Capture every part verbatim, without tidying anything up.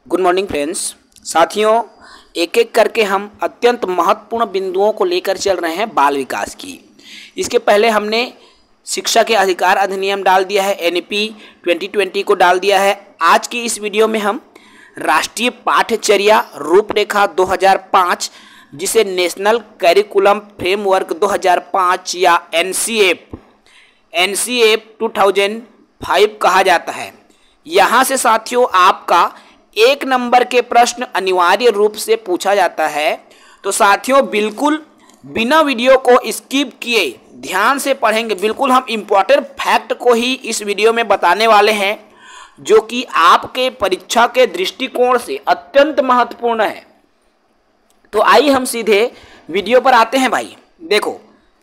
Good morning friends. साथियों, एक एक करके हम अत्यंत महत्वपूर्ण बिंदुओं को लेकर चल रहे हैं बाल विकास की। इसके पहले हमने शिक्षा के अधिकार अधिनियम डाल दिया है, एनईपी ट्वेंटी ट्वेंटी को डाल दिया है। आज की इस वीडियो में हम राष्ट्रीय पाठ्यचर्या रूपरेखा दो हज़ार पाँच, जिसे नेशनल करिकुलम फ्रेमवर्क दो हज़ार पाँच या एनसीएफ एनसीएफ दो हज़ार पाँच कहा जाता है। यहाँ से साथियों आपका एक नंबर के प्रश्न अनिवार्य रूप से पूछा जाता है। तो साथियों बिल्कुल बिना वीडियो को स्किप किए ध्यान से पढ़ेंगे। बिल्कुल हम इम्पोर्टेंट फैक्ट को ही इस वीडियो में बताने वाले हैं, जो कि आपके परीक्षा के दृष्टिकोण से अत्यंत महत्वपूर्ण है। तो आइए हम सीधे वीडियो पर आते हैं भाई। देखो,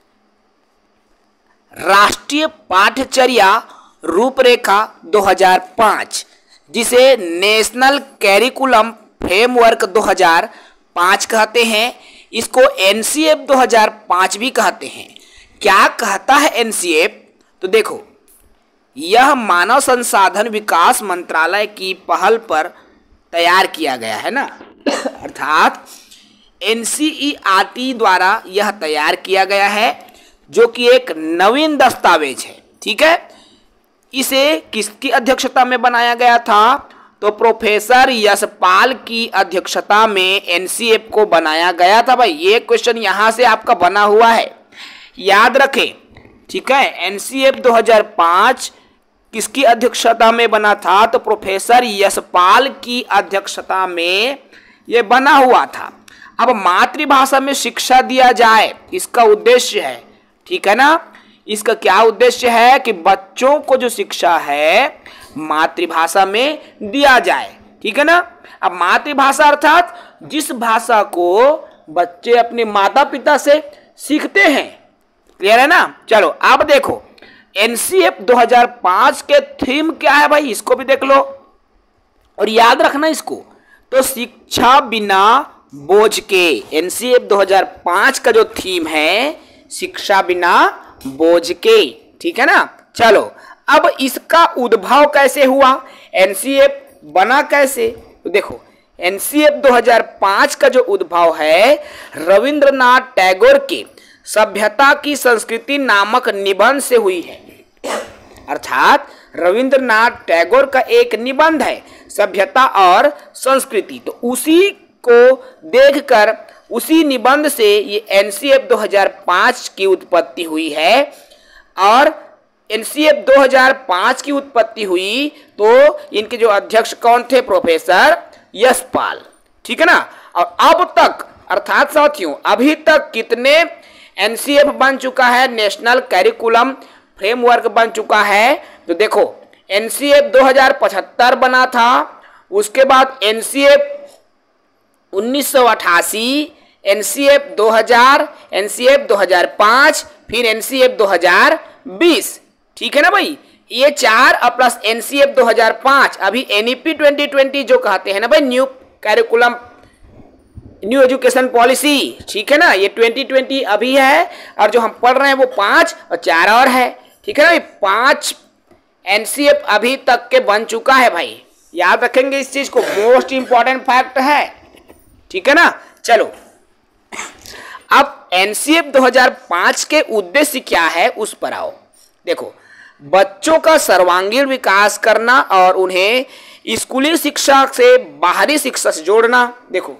राष्ट्रीय पाठ्यचर्या रूपरेखा दो हज़ार पाँच, जिसे नेशनल करिकुलम फ्रेमवर्क दो हज़ार पाँच कहते हैं, इसको एनसीएफ दो हज़ार पाँच भी कहते हैं। क्या कहता है एनसीएफ? तो देखो, यह मानव संसाधन विकास मंत्रालय की पहल पर तैयार किया गया है ना अर्थात एनसीईआरटी द्वारा यह तैयार किया गया है, जो कि एक नवीन दस्तावेज है। ठीक है, इसे किसकी अध्यक्षता में बनाया गया था? तो प्रोफेसर यशपाल की अध्यक्षता में एनसीएफ को बनाया गया था भाई। ये क्वेश्चन यहाँ से आपका बना हुआ है, याद रखें। ठीक है, एनसीएफ दो हज़ार पाँच किसकी अध्यक्षता में बना था? तो प्रोफेसर यशपाल की अध्यक्षता में ये बना हुआ था। अब मातृभाषा में शिक्षा दिया जाए, इसका उद्देश्य है। ठीक है ना, इसका क्या उद्देश्य है कि बच्चों को जो शिक्षा है मातृभाषा में दिया जाए। ठीक है ना। अब मातृभाषा अर्थात जिस भाषा को बच्चे अपने माता पिता से सीखते हैं। क्लियर है ना। चलो अब देखो, एनसीएफ दो हज़ार पाँच के थीम क्या है भाई, इसको भी देख लो और याद रखना इसको। तो शिक्षा बिना बोझ के, एनसीएफ दो हज़ार पाँच का जो थीम है शिक्षा बिना बोझ के। ठीक है ना। चलो अब इसका उद्भव कैसे हुआ, एनसीएफ बना कैसे? तो देखो, एनसीएफ दो हज़ार पाँच का जो उद्भव है रविंद्रनाथ टैगोर के सभ्यता की संस्कृति नामक निबंध से हुई है। अर्थात रविंद्रनाथ टैगोर का एक निबंध है सभ्यता और संस्कृति। तो उसी को देखकर, उसी निबंध से ये एनसीएफ दो हज़ार पाँच की उत्पत्ति हुई है। और एनसीएफ दो हज़ार पाँच की उत्पत्ति हुई तो इनके जो अध्यक्ष कौन थे? प्रोफेसर यशपाल। ठीक है ना। और अब तक अर्थात साथियों अभी तक कितने एनसीएफ बन चुका है? नेशनल करिकुलम फ्रेमवर्क बन चुका है। तो देखो, एनसीएफ दो हज़ार पचहत्तर बना था, उसके बाद एनसीएफ उन्नीस सौ अठासी, एनसीएफ दो हज़ार, एनसीएफ दो हज़ार पाँच, फिर एनसीएफ दो हज़ार बीस। ठीक है ना भाई, ये चार और प्लस एनसीएफ दो हज़ार पाँच, अभी एनईपी ट्वेंटी ट्वेंटी जो कहते हैं ना भाई, new curriculum new education policy. ठीक है ना, ये ट्वेंटी ट्वेंटी अभी है और जो हम पढ़ रहे हैं वो पाँच और चार और है। ठीक है ना भाई, पाँच एनसीएफ अभी तक के बन चुका है भाई, याद रखेंगे इस चीज को, मोस्ट इंपॉर्टेंट फैक्ट है। ठीक है ना। चलो अब एनसीएफ दो हज़ार पाँच के उद्देश्य क्या है उस पर आओ। देखो, बच्चों का सर्वांगीण विकास करना और उन्हें स्कूली शिक्षा से बाहरी शिक्षा से जोड़ना। देखो,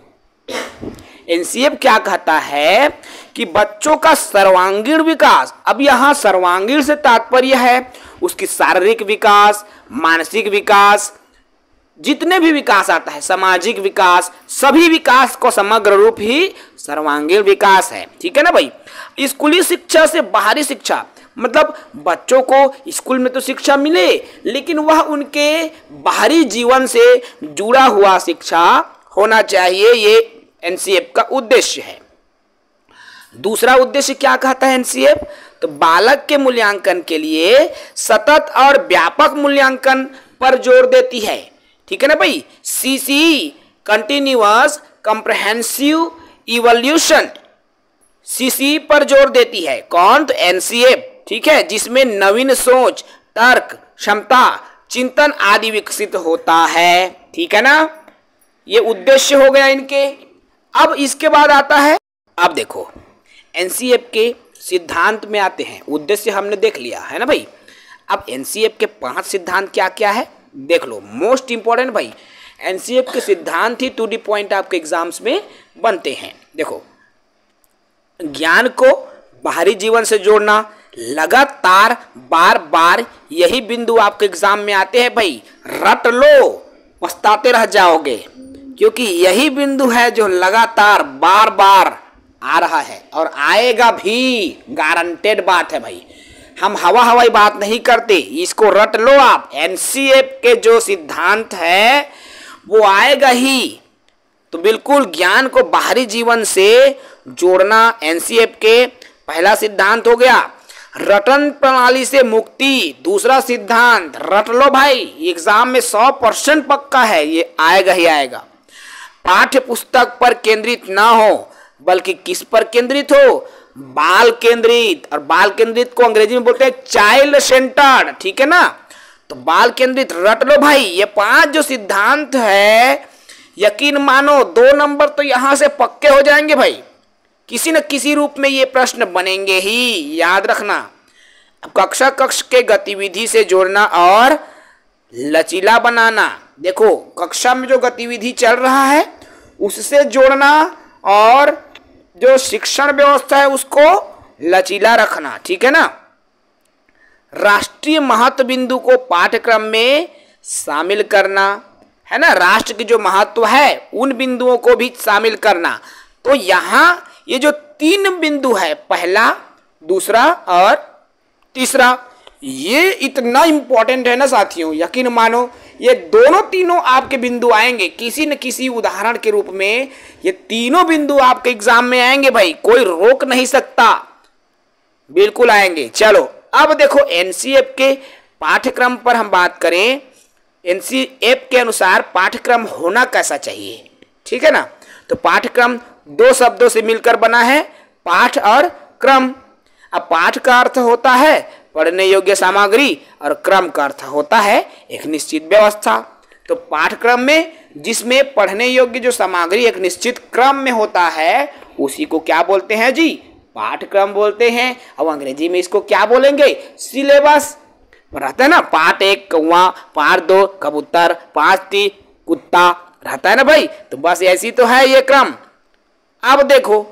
एनसीएफ क्या कहता है कि बच्चों का सर्वांगीण विकास। अब यहाँ सर्वांगीण से तात्पर्य है उसकी शारीरिक विकास, मानसिक विकास, जितने भी विकास आता है, सामाजिक विकास, सभी विकास को समग्र रूप ही सर्वांगीण विकास है। ठीक है ना भाई। स्कूली शिक्षा से बाहरी शिक्षा मतलब बच्चों को स्कूल में तो शिक्षा मिले, लेकिन वह उनके बाहरी जीवन से जुड़ा हुआ शिक्षा होना चाहिए। ये एनसीएफ का उद्देश्य है। दूसरा उद्देश्य क्या कहता है एनसीएफ? तो बालक के मूल्यांकन के लिए सतत और व्यापक मूल्यांकन पर जोर देती है। ठीक है ना भाई, C C continuous comprehensive evolution, C C पर जोर देती है। कौन? तो एनसीएफ। ठीक है, जिसमें नवीन सोच, तर्क क्षमता, चिंतन आदि विकसित होता है। ठीक है ना। ये उद्देश्य हो गया इनके। अब इसके बाद आता है, अब देखो एनसीएफ के सिद्धांत में आते हैं। उद्देश्य हमने देख लिया है ना भाई। अब एनसीएफ के पांच सिद्धांत क्या क्या है देख लो। मोस्ट इंपॉर्टेंट भाई, एनसीएफ के सिद्धांत ही टू डी पॉइंट आपके एग्जाम्स में बनते हैं। देखो, ज्ञान को बाहरी जीवन से जोड़ना, लगातार बार बार, यही बिंदु आपके एग्जाम में आते हैं भाई। रट लो, पछताते रह जाओगे, क्योंकि यही बिंदु है जो लगातार बार बार आ रहा है और आएगा भी, गारंटेड बात है भाई। हम हवा हवाई बात नहीं करते, इसको रट लो आप। एनसीएफ के जो सिद्धांत है वो आएगा ही। तो बिल्कुल ज्ञान को बाहरी जीवन से जोड़ना एनसीएफ के पहला सिद्धांत हो गया। रटन प्रणाली से मुक्ति दूसरा सिद्धांत, रट लो भाई, एग्जाम में सौ परसेंट पक्का है, ये आएगा ही आएगा। पाठ्य पुस्तक पर केंद्रित ना हो बल्कि किस पर केंद्रित हो, बाल केंद्रित। और बाल केंद्रित को अंग्रेजी में बोलते हैं चाइल्ड सेंटर्ड, ठीक है ना। तो बाल केंद्रित रट लो भाई। ये पांच जो सिद्धांत है, यकीन मानो दो नंबर तो यहां से पक्के हो जाएंगे भाई। किसी न किसी रूप में ये प्रश्न बनेंगे ही, याद रखना। अब कक्षा कक्ष के गतिविधि से जोड़ना और लचीला बनाना। देखो, कक्षा में जो गतिविधि चल रहा है उससे जोड़ना और जो शिक्षण व्यवस्था है उसको लचीला रखना, ठीक है ना। राष्ट्रीय महत्व बिंदु को पाठ्यक्रम में शामिल करना, है ना। राष्ट्र की जो महत्व है उन बिंदुओं को भी शामिल करना। तो यहाँ ये जो तीन बिंदु है, पहला, दूसरा और तीसरा, ये इतना इंपॉर्टेंट है ना साथियों, यकीन मानो ये दोनों तीनों आपके बिंदु आएंगे किसी न किसी उदाहरण के रूप में। ये तीनों बिंदु आपके एग्जाम में आएंगे भाई, कोई रोक नहीं सकता, बिल्कुल आएंगे। चलो अब देखो, एनसीएफ के पाठ्यक्रम पर हम बात करें। एनसीएफ के अनुसार पाठ्यक्रम होना कैसा चाहिए, ठीक है ना। तो पाठ्यक्रम दो शब्दों से मिलकर बना है, पाठ और क्रम। अब पाठ का अर्थ होता है पढ़ने योग्य सामग्री और क्रम का अर्थ होता है एक निश्चित व्यवस्था। तो पाठ्यक्रम में जिसमें पढ़ने योग्य जो सामग्री एक निश्चित क्रम में होता है उसी को क्या बोलते हैं जी, पाठ्यक्रम बोलते हैं। अब अंग्रेजी में इसको क्या बोलेंगे, सिलेबस। रहता है ना, पाठ एक कौवा, पाठ दो कबूतर, पाठ तीन कुत्ता, रहता है ना भाई। तो बस ऐसी तो है ये क्रम। अब देखो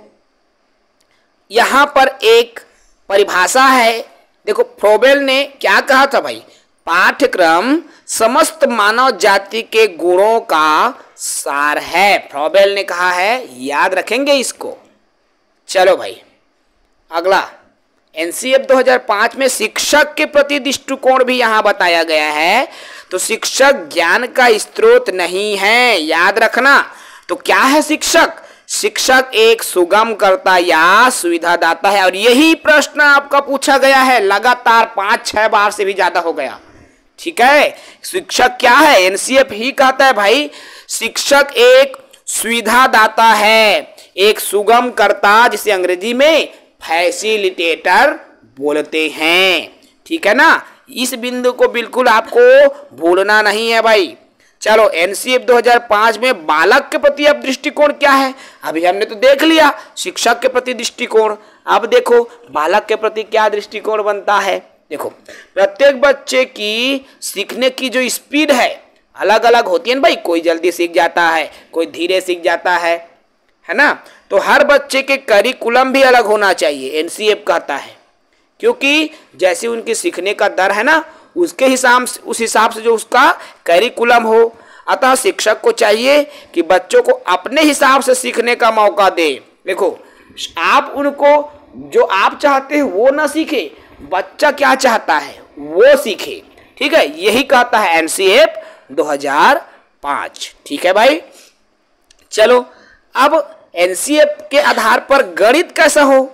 यहां पर एक परिभाषा है। देखो, फ्रोबेल ने क्या कहा था भाई, पाठ्यक्रम समस्त मानव जाति के गुणों का सार है। फ्रोबेल ने कहा है, याद रखेंगे इसको। चलो भाई, अगला एनसीएफ दो हज़ार पाँच में शिक्षक के प्रति दृष्टिकोण भी यहां बताया गया है। तो शिक्षक ज्ञान का स्रोत नहीं है, याद रखना। तो क्या है शिक्षक? शिक्षक एक सुगम करता या सुविधादाता है। और यही प्रश्न आपका पूछा गया है लगातार पांच छह बार से भी ज्यादा हो गया, ठीक है। शिक्षक क्या है, एनसीएफ ही कहता है भाई, शिक्षक एक सुविधादाता है, एक सुगम करता, जिसे अंग्रेजी में फैसिलिटेटर बोलते हैं, ठीक है ना। इस बिंदु को बिल्कुल आपको भूलना नहीं है भाई। चलो, एनसीएफ दो हज़ार पाँच में बालक के प्रति अब दृष्टिकोण क्या है, अभी हमने तो देख लिया शिक्षक के प्रति दृष्टिकोण। अब देखो बालक के प्रति क्या दृष्टिकोण बनता है। देखो, प्रत्येक बच्चे की सीखने की जो स्पीड है अलग अलग होती है ना भाई, कोई जल्दी सीख जाता है, कोई धीरे सीख जाता है, है ना। तो हर बच्चे के करिकुलम भी अलग होना चाहिए, एनसीएफ कहता है, क्योंकि जैसे उनके सीखने का दर है ना, उसके हिसाब से उस हिसाब से जो उसका करिकुलम हो। अतः शिक्षक को चाहिए कि बच्चों को अपने हिसाब से सीखने का मौका दे। देखो, आप उनको जो आप चाहते हैं वो ना सीखे, बच्चा क्या चाहता है वो सीखे, ठीक है। यही कहता है एनसीएफ दो हज़ार पाँच, ठीक है भाई। चलो, अब एनसीएफ के आधार पर गणित कैसा हो,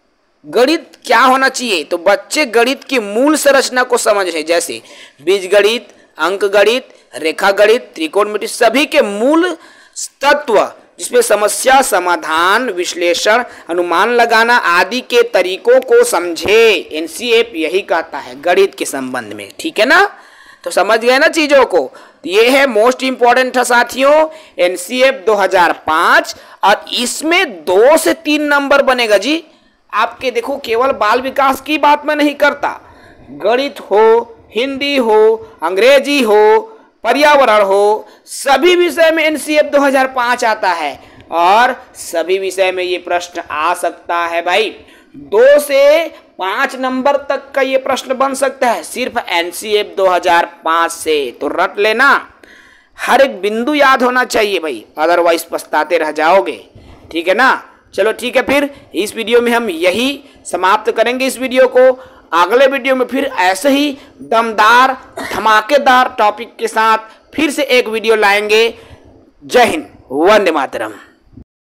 गणित क्या होना चाहिए। तो बच्चे गणित की मूल संरचना को समझ रहे, जैसे बीजगणित, अंक गणित, रेखा गणित, त्रिकोणमिति, सभी के मूल तत्व, जिसमें समस्या समाधान, विश्लेषण, अनुमान लगाना आदि के तरीकों को समझे। एनसीएफ यही कहता है गणित के संबंध में, ठीक है ना। तो समझ गए ना चीजों को। तो ये है मोस्ट इंपॉर्टेंट था साथियों एनसीएफ दो हज़ार पाँच, और इसमें दो से तीन नंबर बनेगा जी आपके। देखो केवल बाल विकास की बात मैं नहीं करता, गणित हो, हिंदी हो, अंग्रेजी हो, पर्यावरण हो, सभी विषय में एनसीएफ दो हज़ार पाँच आता है और सभी विषय में ये प्रश्न आ सकता है भाई। दो से पांच नंबर तक का ये प्रश्न बन सकता है सिर्फ एनसीएफ दो हज़ार पाँच से। तो रट लेना, हर एक बिंदु याद होना चाहिए भाई, अदरवाइज पछताते रह जाओगे। ठीक है ना? चलो ठीक है, फिर इस वीडियो में हम यही समाप्त करेंगे इस वीडियो को। अगले वीडियो में फिर ऐसे ही दमदार धमाकेदार टॉपिक के साथ फिर से एक वीडियो लाएंगे। जय हिंद, वंदे मातरम।